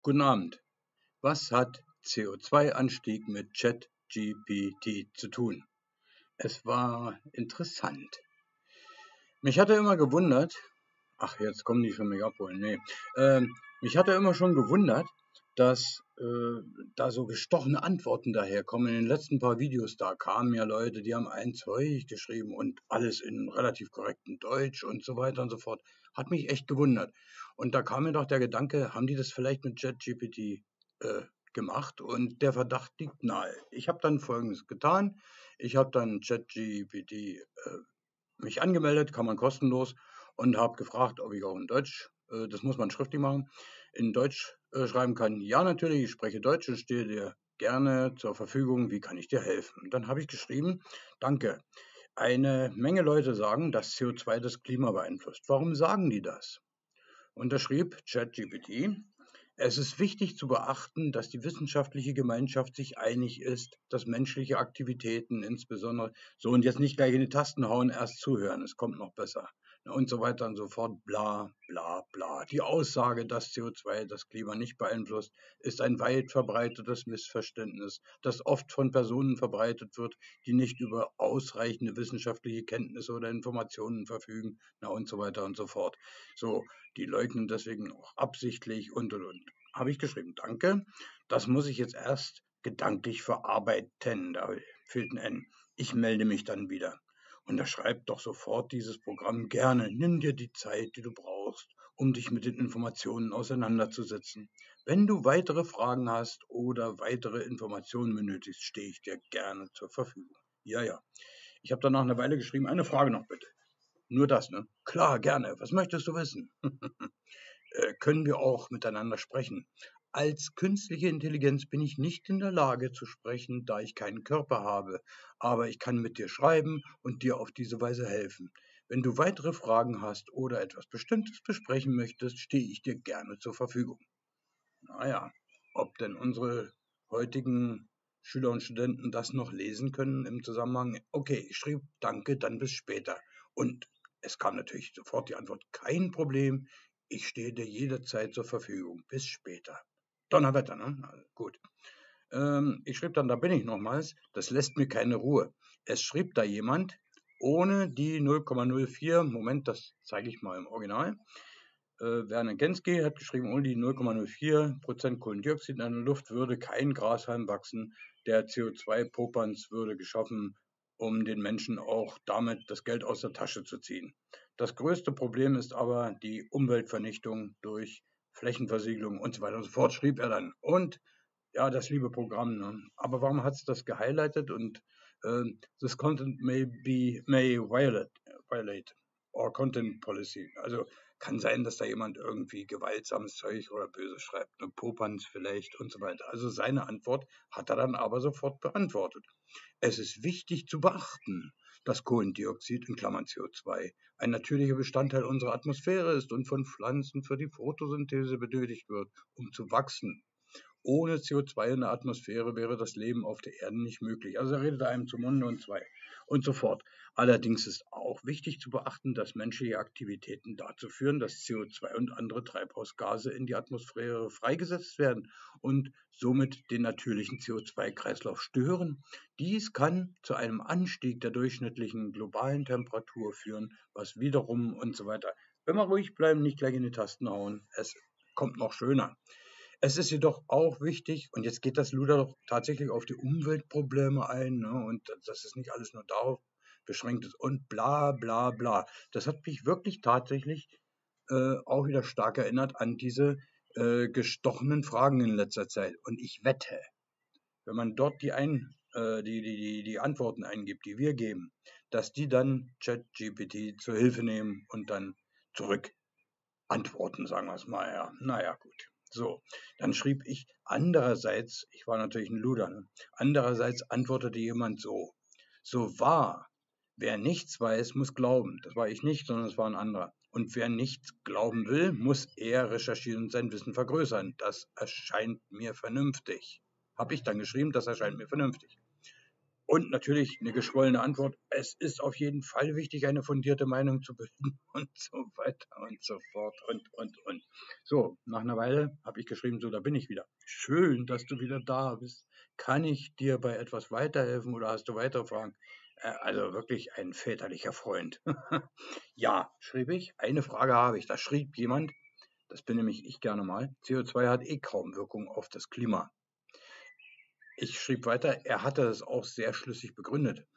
Guten Abend. Was hat CO2-Anstieg mit ChatGPT zu tun? Es war interessant. Mich hatte immer gewundert, ach, jetzt kommen die schon mich abholen, nee. Mich hatte immer schon gewundert, dass da so gestochene Antworten daherkommen. In den letzten paar Videos, da kamen ja Leute, die haben ein Zeug geschrieben und alles in relativ korrektem Deutsch und so weiter und so fort. Hat mich echt gewundert. Und da kam mir doch der Gedanke, haben die das vielleicht mit ChatGPT äh, gemacht? Und der Verdacht liegt nahe. Ich habe dann Folgendes getan. Ich habe dann ChatGPT mich angemeldet, kann man kostenlos, und habe gefragt, ob ich auch in Deutsch, das muss man schriftlich machen, in Deutsch schreiben kann. Ja, natürlich, ich spreche Deutsch und stehe dir gerne zur Verfügung. Wie kann ich dir helfen? Dann habe ich geschrieben, danke. Eine Menge Leute sagen, dass CO2 das Klima beeinflusst. Warum sagen die das? Und da schrieb ChatGPT, es ist wichtig zu beachten, dass die wissenschaftliche Gemeinschaft sich einig ist, dass menschliche Aktivitäten insbesondere so, und jetzt nicht gleich in die Tasten hauen, erst zuhören, es kommt noch besser. Und so weiter und so fort, bla bla bla. Die Aussage, dass CO2 das Klima nicht beeinflusst, ist ein weit verbreitetes Missverständnis, das oft von Personen verbreitet wird, die nicht über ausreichende wissenschaftliche Kenntnisse oder Informationen verfügen, und so weiter und so fort. So, die leugnen deswegen auch absichtlich und. Habe ich geschrieben, danke. Das muss ich jetzt erst gedanklich verarbeiten. Da fehlt ein N. Ich melde mich dann wieder. Und da schreibt doch sofort dieses Programm gerne, nimm dir die Zeit, die du brauchst, um dich mit den Informationen auseinanderzusetzen. Wenn du weitere Fragen hast oder weitere Informationen benötigst, stehe ich dir gerne zur Verfügung. Ja, ja. Ich habe dann nach einer Weile geschrieben, eine Frage noch bitte. Nur das, ne? Klar, gerne. Was möchtest du wissen? Können wir auch miteinander sprechen. Als künstliche Intelligenz bin ich nicht in der Lage zu sprechen, da ich keinen Körper habe, aber ich kann mit dir schreiben und dir auf diese Weise helfen. Wenn du weitere Fragen hast oder etwas Bestimmtes besprechen möchtest, stehe ich dir gerne zur Verfügung. Naja, ob denn unsere heutigen Schüler und Studenten das noch lesen können im Zusammenhang? Okay, ich schrieb danke, dann bis später. Und es kam natürlich sofort die Antwort, kein Problem, ich stehe dir jederzeit zur Verfügung. Bis später. Donnerwetter, ne? Also, gut. Ich schrieb dann, da bin ich nochmals, das lässt mir keine Ruhe. Es schrieb da jemand, ohne die 0,04, Moment, das zeige ich mal im Original. Werner Genski hat geschrieben, ohne die 0,04% Kohlendioxid in der Luft würde kein Grashalm wachsen. Der CO2-Popanz würde geschaffen, um den Menschen auch damit das Geld aus der Tasche zu ziehen. Das größte Problem ist aber die Umweltvernichtung durch Flächenversiegelung und so weiter und so fort, schrieb er dann. Und ja, das liebe Programm, ne? Aber warum hat es das gehighlightet? Und this content may violate or content policy. Also kann sein, dass da jemand irgendwie gewaltsames Zeug oder böse schreibt, ne, Popanz vielleicht und so weiter. Also seine Antwort hat er dann aber sofort beantwortet. Es ist wichtig zu beachten, dass Kohlendioxid in Klammern CO2 ein natürlicher Bestandteil unserer Atmosphäre ist und von Pflanzen für die Photosynthese benötigt wird, um zu wachsen. Ohne CO2 in der Atmosphäre wäre das Leben auf der Erde nicht möglich. Also er redet einem zum Munde und zwei und so fort. Allerdings ist auch wichtig zu beachten, dass menschliche Aktivitäten dazu führen, dass CO2 und andere Treibhausgase in die Atmosphäre freigesetzt werden und somit den natürlichen CO2-Kreislauf stören. Dies kann zu einem Anstieg der durchschnittlichen globalen Temperatur führen, was wiederum und so weiter. Wenn wir ruhig bleiben, nicht gleich in die Tasten hauen, es kommt noch schöner. Es ist jedoch auch wichtig, und jetzt geht das Luder doch tatsächlich auf die Umweltprobleme ein, ne, und dass es nicht alles nur darauf beschränkt ist und bla bla bla. Das hat mich wirklich tatsächlich auch wieder stark erinnert an diese gestochenen Fragen in letzter Zeit. Und ich wette, wenn man dort die Antworten eingibt, die wir geben, dass die dann ChatGPT zur Hilfe nehmen und dann zurück antworten, sagen wir es mal, ja. Naja, gut. So, dann schrieb ich andererseits, ich war natürlich ein Luder, ne? Andererseits antwortete jemand so, so wahr, wer nichts weiß, muss glauben. Das war ich nicht, sondern es war ein anderer. Und wer nichts glauben will, muss eher recherchieren und sein Wissen vergrößern. Das erscheint mir vernünftig. Habe ich dann geschrieben, das erscheint mir vernünftig. Und natürlich eine geschwollene Antwort. Es ist auf jeden Fall wichtig, eine fundierte Meinung zu bilden und so weiter und so fort und. So, nach einer Weile habe ich geschrieben, so, da bin ich wieder. Schön, dass du wieder da bist. Kann ich dir bei etwas weiterhelfen oder hast du weitere Fragen? Also wirklich ein väterlicher Freund. Ja, schrieb ich. Eine Frage habe ich. Da schrieb jemand, das bin nämlich ich gerne mal, CO2 hat eh kaum Wirkung auf das Klima. Ich schrieb weiter, er hatte es auch sehr schlüssig begründet.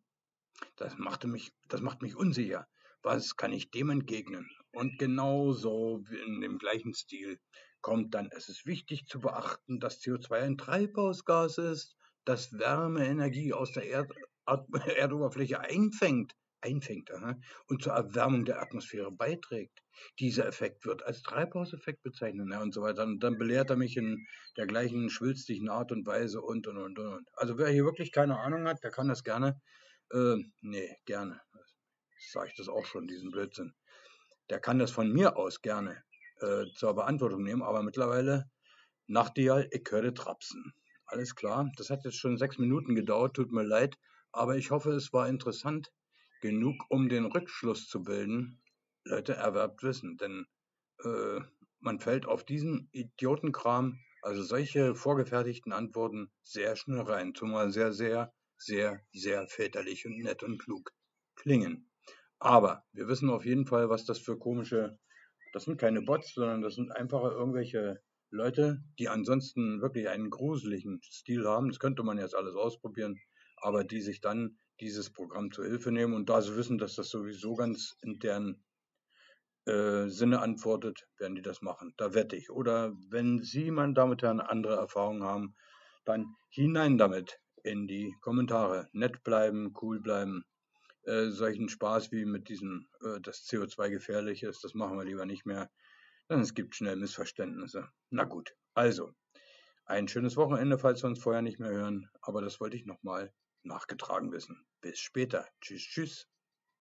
Das macht mich unsicher. Was kann ich dem entgegnen? Und genauso in dem gleichen Stil kommt dann, es ist wichtig zu beachten, dass CO2 ein Treibhausgas ist, das Wärmeenergie aus der Erdoberfläche einfängt und zur Erwärmung der Atmosphäre beiträgt. Dieser Effekt wird als Treibhauseffekt bezeichnet, ja, und so weiter. Und dann belehrt er mich in der gleichen schwülstigen Art und Weise und. Also wer hier wirklich keine Ahnung hat, der kann das gerne nee, gerne. Sage ich das auch schon, diesen Blödsinn. Der kann das von mir aus gerne zur Beantwortung nehmen, aber mittlerweile, Nachtigall, ich höre Trapsen. Alles klar, das hat jetzt schon 6 Minuten gedauert, tut mir leid, aber ich hoffe, es war interessant genug, um den Rückschluss zu bilden. Leute, erwerbt Wissen, denn äh, man fällt auf diesen Idiotenkram, also solche vorgefertigten Antworten, sehr schnell rein, zumal sehr väterlich und nett und klug klingen. Aber wir wissen auf jeden Fall, was das für komische, das sind keine Bots, sondern das sind einfache irgendwelche Leute, die ansonsten wirklich einen gruseligen Stil haben. Das könnte man jetzt alles ausprobieren, aber die sich dann dieses Programm zur Hilfe nehmen und da sie wissen, dass das sowieso ganz in deren Sinne antwortet, werden die das machen. Da wette ich. Oder wenn Sie, meine Damen und Herren, andere Erfahrungen haben, dann hinein damit in die Kommentare. Nett bleiben, cool bleiben. Solchen Spaß wie mit diesem, dass CO2 gefährlich ist, das machen wir lieber nicht mehr, denn es gibt schnell Missverständnisse. Na gut, also ein schönes Wochenende, falls wir uns vorher nicht mehr hören, aber das wollte ich nochmal nachgetragen wissen. Bis später. Tschüss, tschüss.